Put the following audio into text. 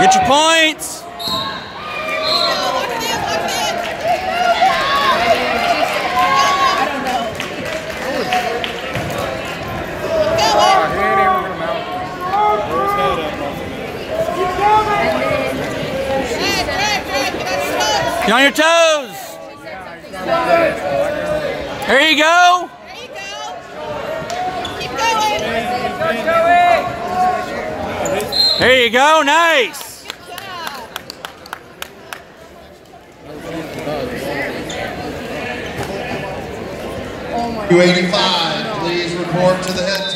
Get your points. Get on your toes. There you go. Keep going. There you go. Nice. Good job. 285, please report to the head.